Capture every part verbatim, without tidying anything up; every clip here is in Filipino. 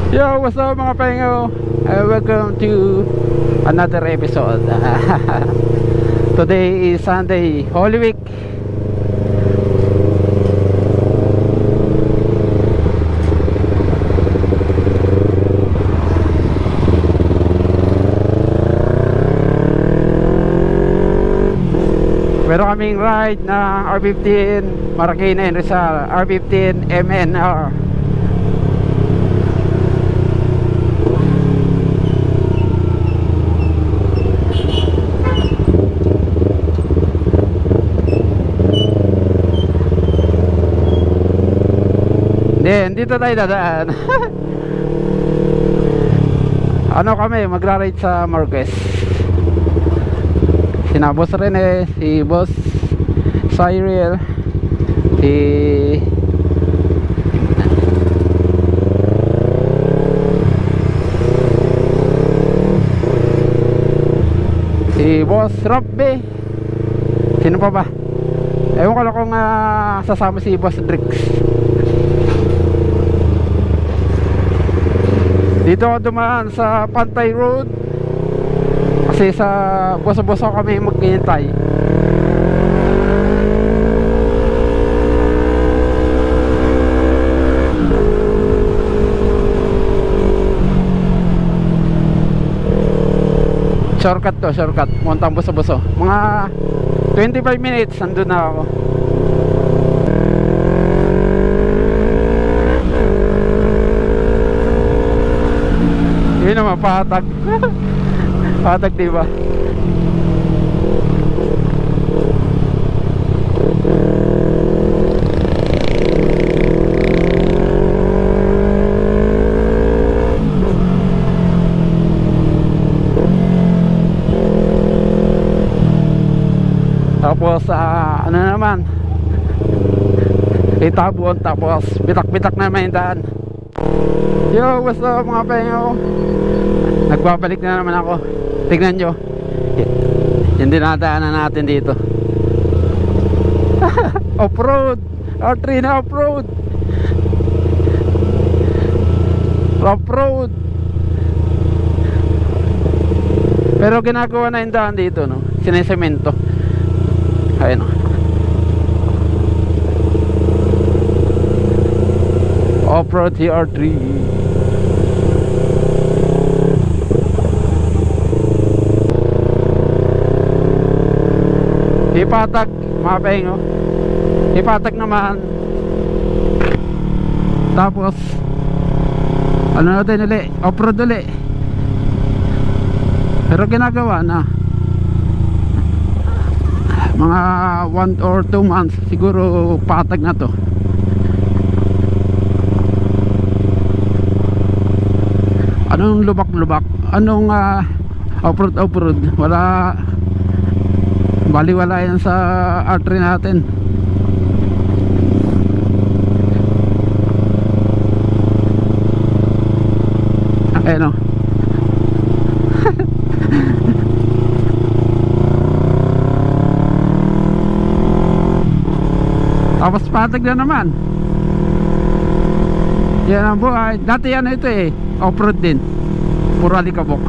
Yo, what's up mga pengo? Uh, welcome to another episode. Today is Sunday, Holy Week. Meron kaming ride na R fifteen Marikina and Rizal, R fifteen M N R. Then, dito tayo dadaan. Ano kami, magra-ride sa Marquez. Sina Boss Rene, si Boss Cyril, si si Boss Robby. Sino pa ba? Ewan ko lang kung uh, sasama si Boss Drix. Dito ako dumaan sa Pantay Road kasi sa boso-boso kami maghihintay. Shortcut to, shortcut. Muntang boso-boso. Mga twenty-five minutes nandun na ako. Yun naman, patag. Patag, diba? Tapos, uh, ano naman, itabon, tapos bitak-bitak naman yung daan. Yo, what's up mga pengo? Nagbabalik na naman ako. Tignan nyo, yung dinadaanan natin dito. Off-road, R three na off-road, off-road. Pero ginagawa na yung daan dito, no? Sinesemento. Ayun, no? Off-road si R three. Ipatag, mga pengo. Ipatag naman. Tapos ano natin ulit, off-road ulit. Pero ginagawa na. Mga one or two months siguro patag na to. Anong lubak-lubak? Anong uh, off-road off-road? Wala, baliwala yan sa R three natin. Ayan o. Tapos patag na naman. Yan ang buhay. Dati yan ito eh, off-road din. Puro alikabok.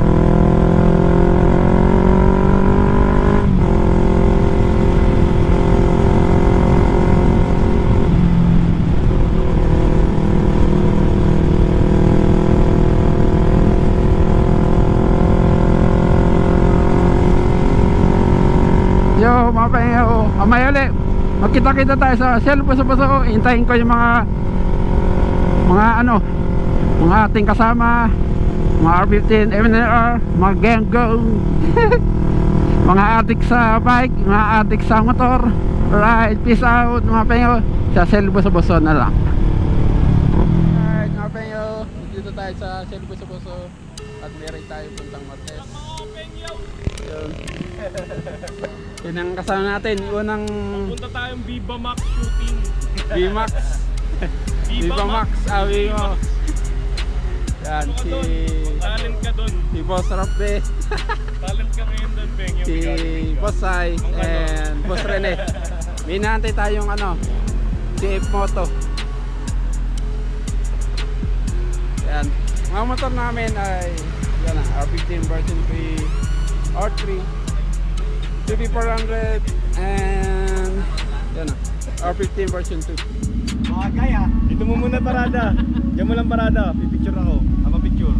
Yo, mga pengo, amay ulit. Magkita-kita tayo sa Shell Boso-Boso. Hintayin ko yung mga mga ano, mga ating kasama, mga R fifteen M N R, mga gang go. Mga adik sa bike, mga adik sa motor. Alright, peace out mga pengo. Sa Shell Boso-Boso na lang. Alright mga pengo, dito tayo sa Shell Boso-Boso. At meron tayo puntang Martes. Yun. Yun ang kasama natin, unang punta tayong Viva Max shooting. Viva Max. Viva Max, awi mo. Yan, si talent ka doon. Si Boss Rapde. Talent ka ngayon doon, Beng. Si Boss Sai and Boss Rene. May naantay tayong ano, C F Moto. Yan. Mga motor namin ay yan na, R fifteen version three, R three, C B four hundred, and yan na, R fifteen version two. Mga kaya, dito mo muna parada. Diyan mo lang parada, pipicture ako. Ama picture.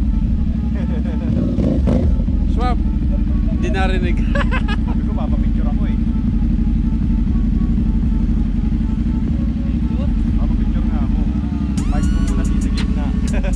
Swap. Hindi narinig. Sabi ko, papapicture ako eh. Papapicture nga ako. Mic mo muna sa gitna.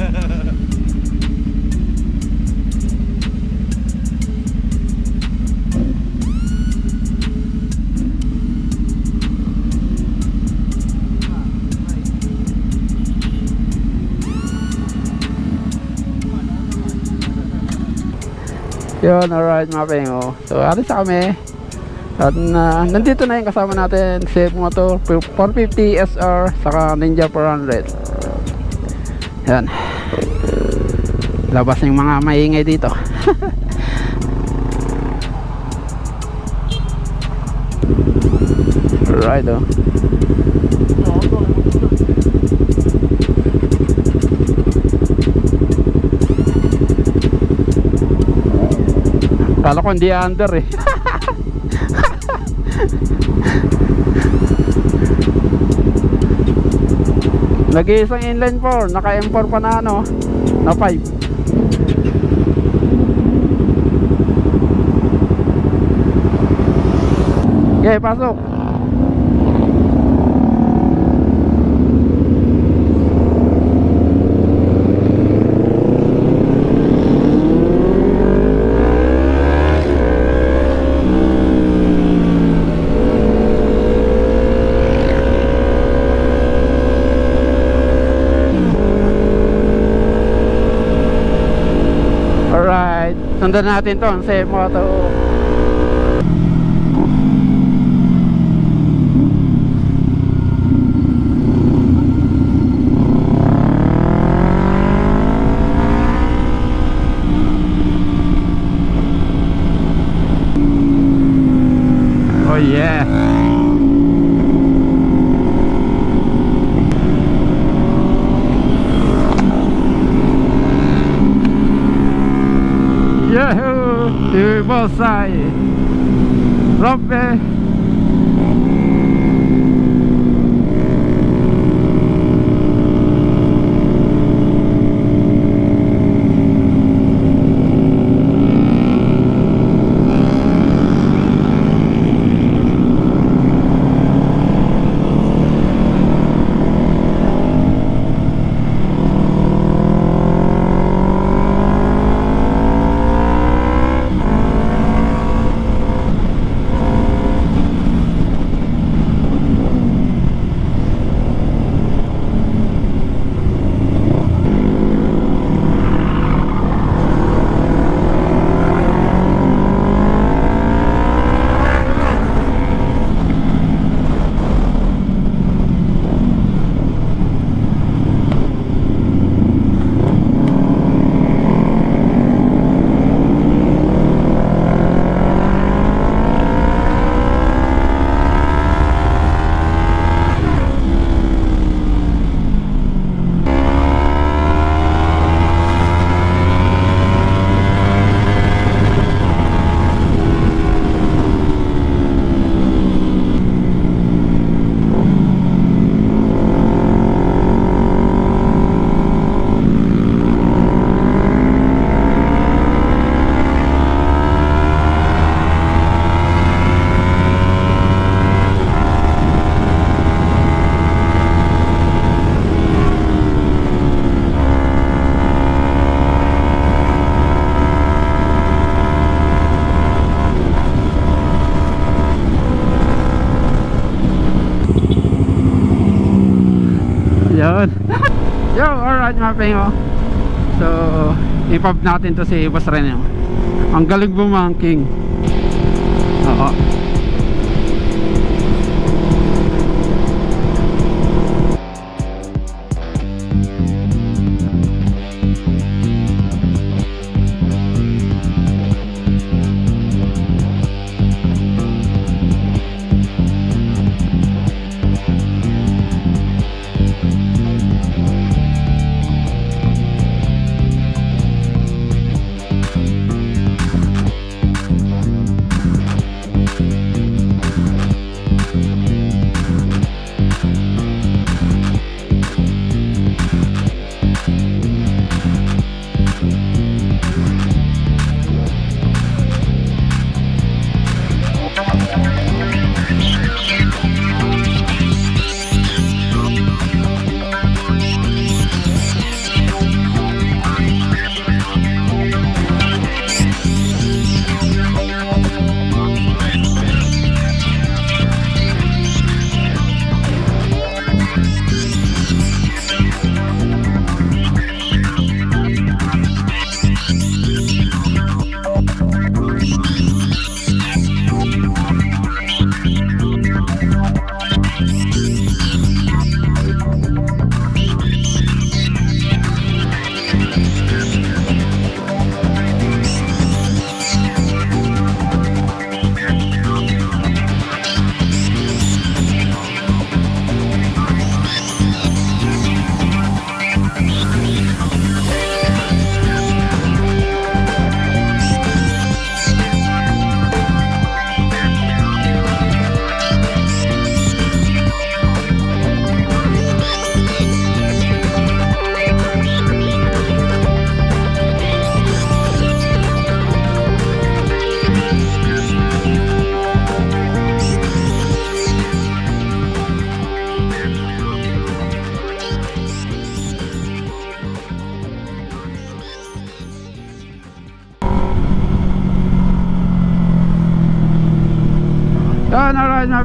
Yun, alright mga pengo. So, alis na kami. At uh, nandito na yung kasama natin, Safe Moto four fifty S R saka Ninja four hundred. Yan. Labas yung mga maingay dito. Alright, oh. Kala ko hindi under eh. Nag-iisang inline four, naka M four pa na ano, na five. Okay, pasok. Sundan natin to ang Safe Moto. Oh yeah. Yahoo! Turbo side. Rope. Yun. Yo, alright mga pengo. So, ipab natin to si Boss Rene. Ang galing bumangking. Oo.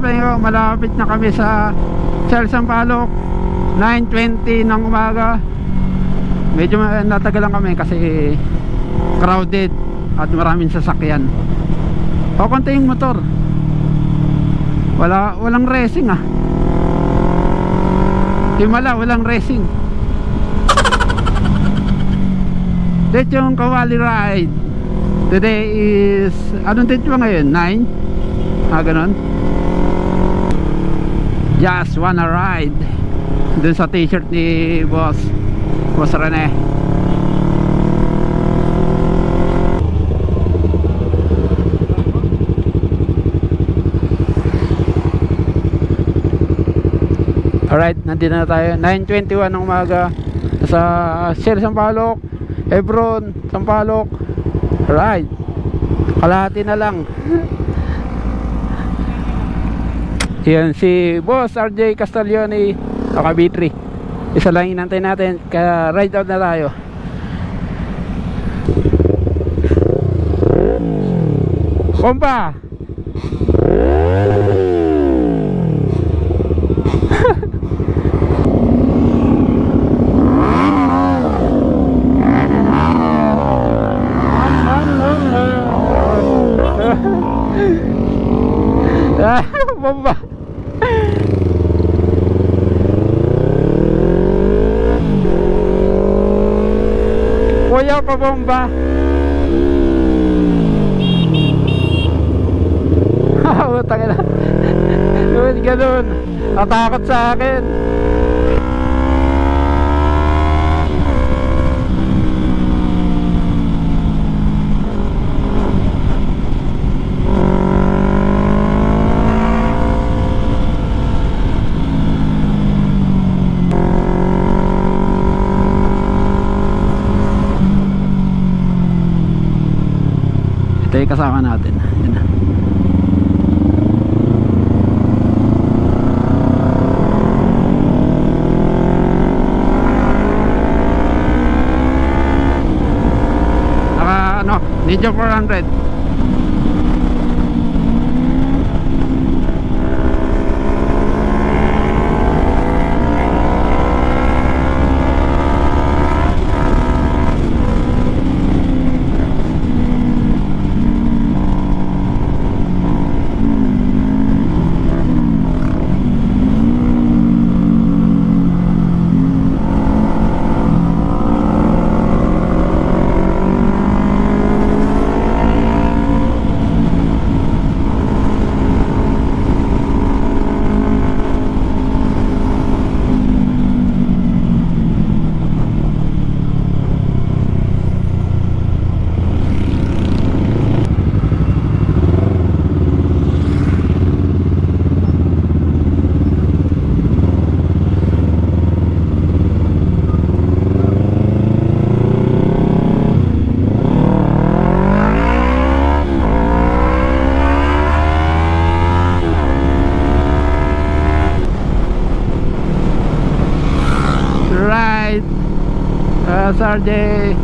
Pahingo, malapit na kami sa Shell Sampaloc. Nine twenty ng umaga. Medyo natagalan kami kasi crowded at maraming sasakyan. Pakunti yung motor. Wala, walang racing ah. Himala, walang racing. Dito yung Kawali Ride. Today is, anong date ba ngayon? nine? Ah, ganon. Just wanna ride. Dun sa t-shirt ni Boss Boss Rene. Alright, nandito na tayo. Nine twenty-one ng umaga sa Shell Sampaloc, Hebron, Sampaloc. Alright, kalahati na lang. Yan si Boss R J Castiglione, Aka B three. Isa lang inantay natin, kaya ride out na tayo. Kompa! Bomba. Kuya pa bomba. Utang na. Doon ganun. Natakot sa akin. Ito yung kasama natin. Yan na. Naka ano, Ninja four hundred. S R J.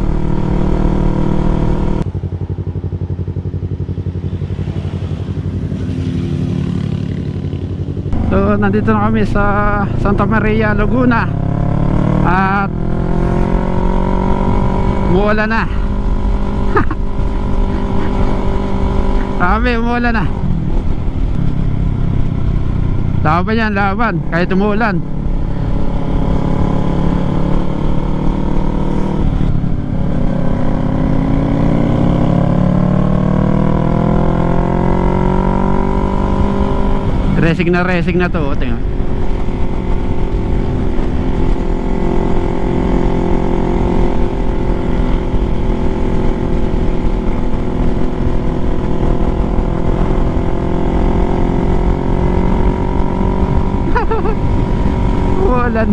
So nandito na kami sa Santa Maria, Laguna. At umuulan na. Sabi, umuulan na. Laban yan, laban kahit umuulan. Racing na racing na to, tingnan. Walan.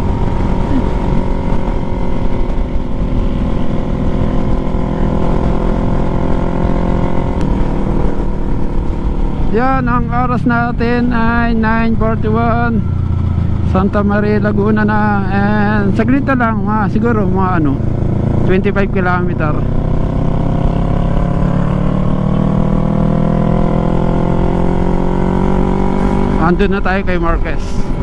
Yan, ang oras natin ay nine forty-one. Santa Maria, Laguna na. And saglit na lang, mga, siguro mga ano twenty-five kilometer. andun na tayo kay Marquez.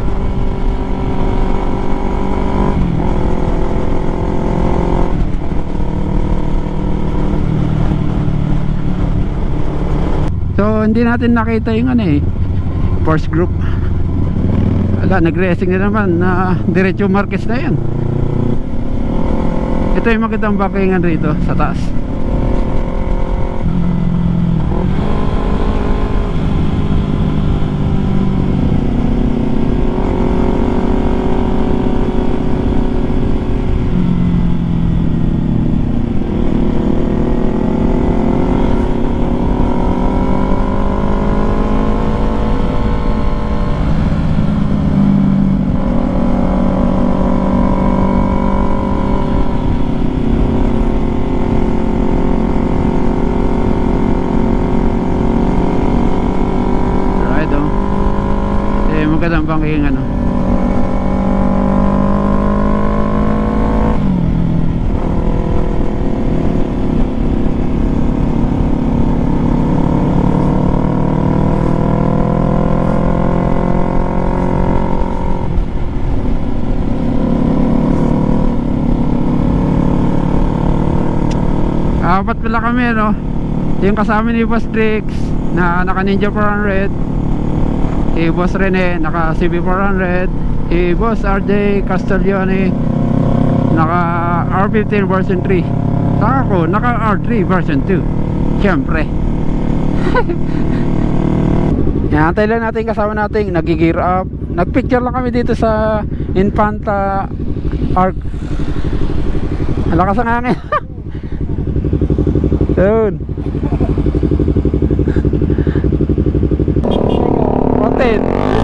So hindi natin nakita yung ano eh, first group. Ala, nag-racing na naman na diretso Marquez na yan. Ito yung magandang backingan rito sa taas. Magandang bangking ano. Apat pala kami no. Yung kasama ni Boss Trix na naka Ninja four hundred, si Boss Rene naka C B four hundred, si Boss R J Castiglione naka R fifteen version three, saka ako naka R three version two. Siyempre yan, antay lang natin kasama natin nag-gear up. Nagpicture lang kami dito sa Infanta Arc. Ang lakas ang hangin. Yun kontin.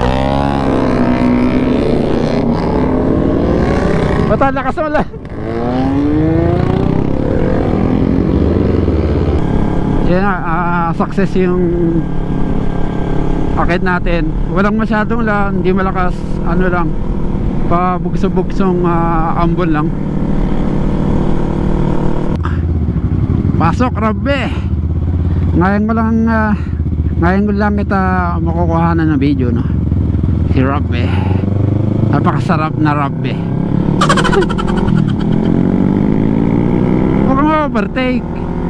Bata, lakas mo lang. Yan na, uh, success yung akit natin. Walang masyadong lang, hindi malakas, ano lang, pabugso-bugsong uh, ambon lang. Pasok, Rabbe. Ngayon mo lang uh, ngayon ko lang kita makukuhanan ng video no. Si Rabbe, napakasarap na Rabbe. Huwag mo overtake.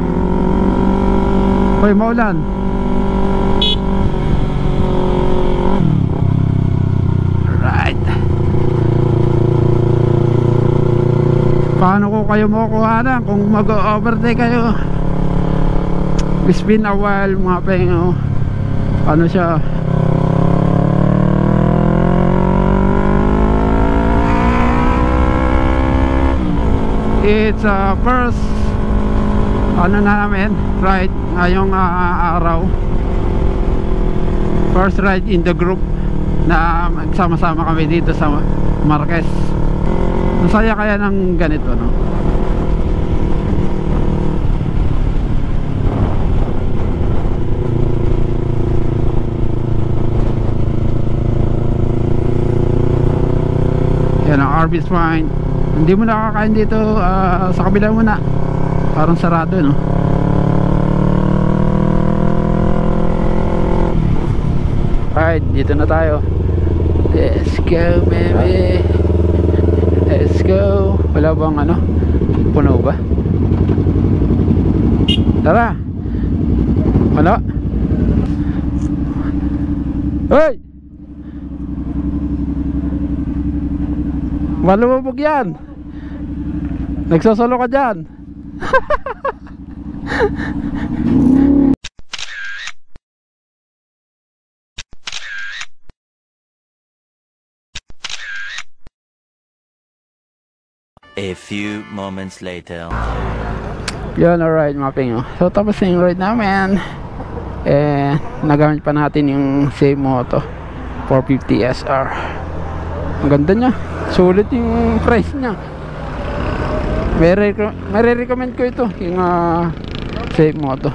Hoy, maulan. Alright, paano ko kayo makukuhanan kung mag-overtake kayo? It's been a while mga pengo. Ano siya, it's a uh, first ano na namin ride ngayong uh, araw, first ride in the group na magsama-sama kami dito sa Marquez. Masaya kaya ng ganito no. Yan ang Arby's Fine. Hindi mo nakakain dito, uh, sa kabila muna. Parang sarado no. Alright, dito na tayo. Let's go baby. Let's go. Wala bang ano? Puno ba? Tara. Wala. Hoy! Malumubog yan. Nagsosolo ka dyan. A few moments later. Yan, alright mga pingo. So tapos na yung ride namin. Eh, nagamit pa natin yung same moto four fifty S R. Ang ganda niya. Sulit yung price niya. May re-recommend ko ito, yung uh, safe moto.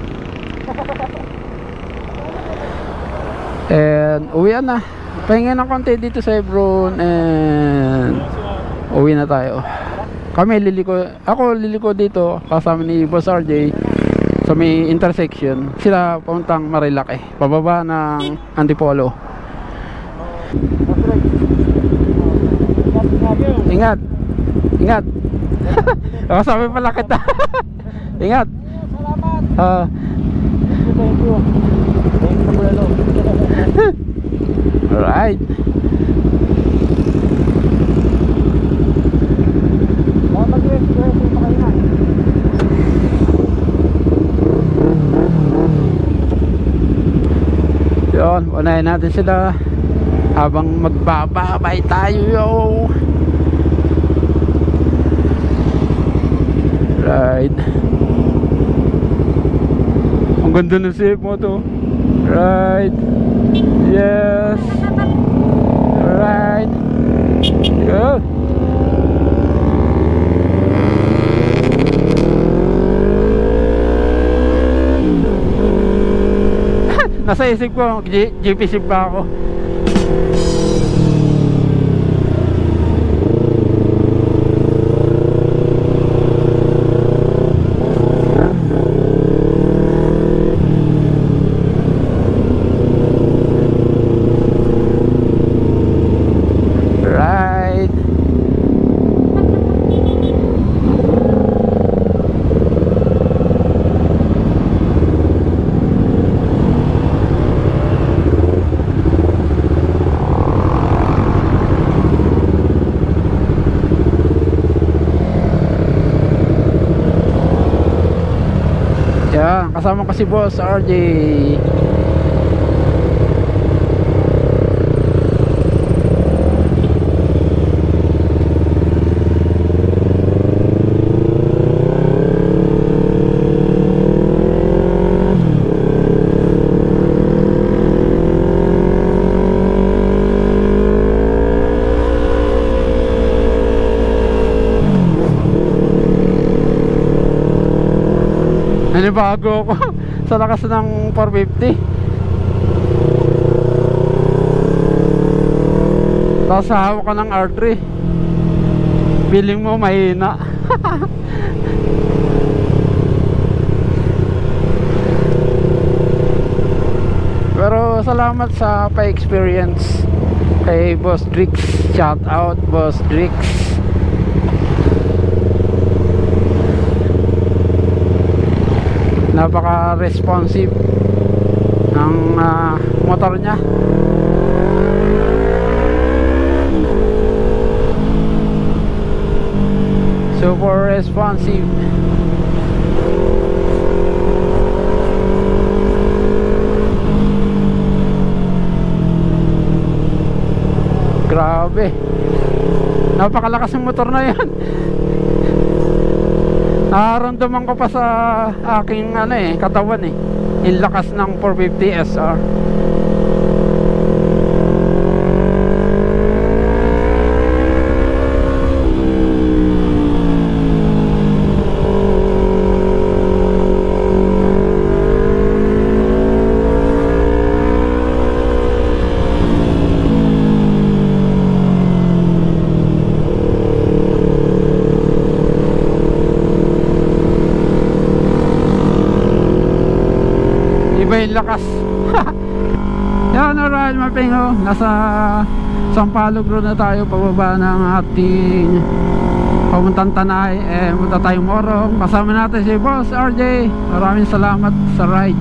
And uwian na. Pahinga ng konti dito sa Hebron and uwi na tayo. Kami liliko, ako liliko dito kasama ni Boss R J sa may intersection. Sila puntang Marilaki, pababa ng Antipolo. Ingat. Ingat. Oh, sabi pala kita. Ingat. Salamat. Ah. Thank you. Thank you, Brelo. Alright. Mag-rest-rest pa kayo na. Yun, unahin natin sila habang magbababay tayo yo. Right. Ang ganda ng safe mo to. Right. Yes. Right. Good. Nasa isip ko, G P C pa ako. Right. Yan, kasama ko si Boss R J. Nanibago ako sa lakas ng four fifty. Tapos hawak ka ng R three, feeling mo mahina. Pero salamat sa pa-experience kay Boss Drix. Shout out Boss Drix. Napaka-responsive ng uh, motor niya. Super responsive. Grabe. Napakalakas ng motor na yan. Nararamdaman ko pa sa aking ano eh, katawan eh, yung lakas ng four fifty S R. Iba yung lakas. Yan, alright mga pingo, nasa Sampaloc Road na tayo, pababa ng ating pamuntang Tanay. Eh, punta tayong Morong. Kasama natin si Boss R J. Maraming salamat sa ride.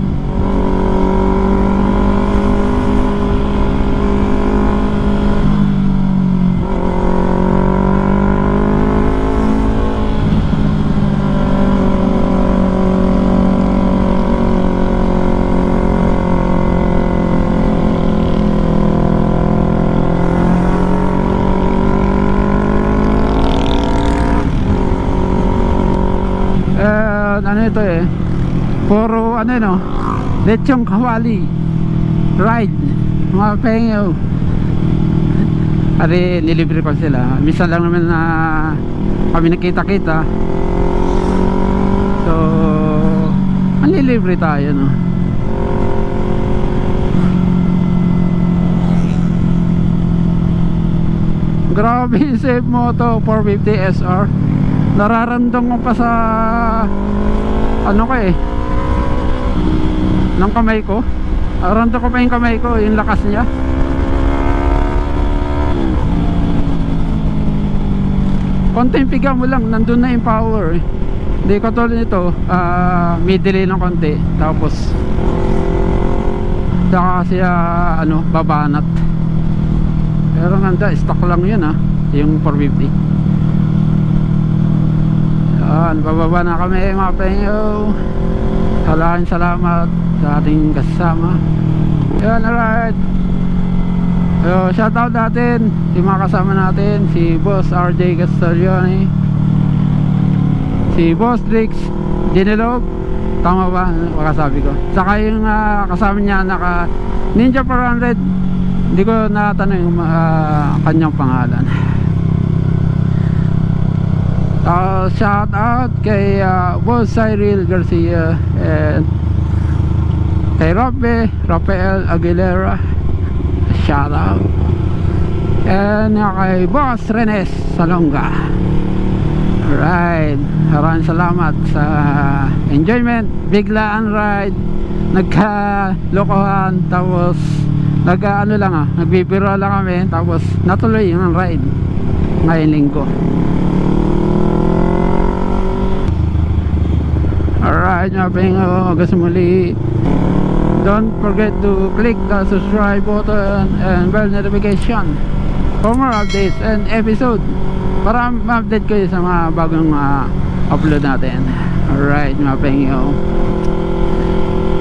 Ano ito eh, puro ano no, lechong kawali ride mga pengyo. Ari nilibre ko sila, minsan lang naman na kami nakita-kita, so manlilibre tayo no. Grabe yung safe moto four fifty S R. Nararamdaman ko pa sa ano ko eh, ng kamay ko. Nararamdaman ko pa yung kamay ko, yung lakas niya. konting piga mo lang, nandun na yung power eh. Hindi katulad nito, uh, may delay ng konti, tapos saka siya ano, babanat. Pero ganda, stock lang yun ah, yung four fifty. Yan, bababa na kami mga penyo. Salamat, salamat sa ating kasama. Yan, alright. So, shoutout natin yung mga kasama natin, si Boss R J Castiglione, si Boss Drix Dinilog, tama ba? Makasabi ko. Saka yung uh, kasama niya naka Ninja four hundred, hindi ko natanong yung uh, kanyang pangalan. Uh, shout out kay uh, Boss Cyril Garcia and kay Robbe Rafael Aguilera, shout out, and uh, kay Boss Renes Salonga. Alright, maraming salamat sa enjoyment, biglaan ride, nagka-lokohan, tapos nagka-ano lang ah, nagbibiro lang kami, tapos natuloy yung ride ngayong linggo. Alright, mga pengo, hanggang sa muli. Don't forget to click the subscribe button and bell notification for more updates and episode, para ma-update kayo sa mga bagong uh, upload natin. Alright, mga pengo,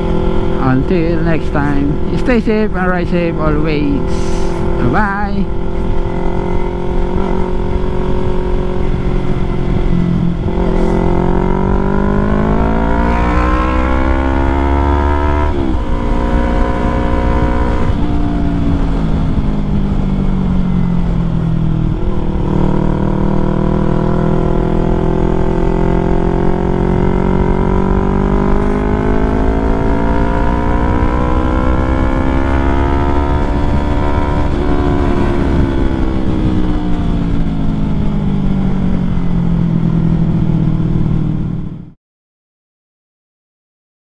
until next time, stay safe and ride safe always. Bye bye.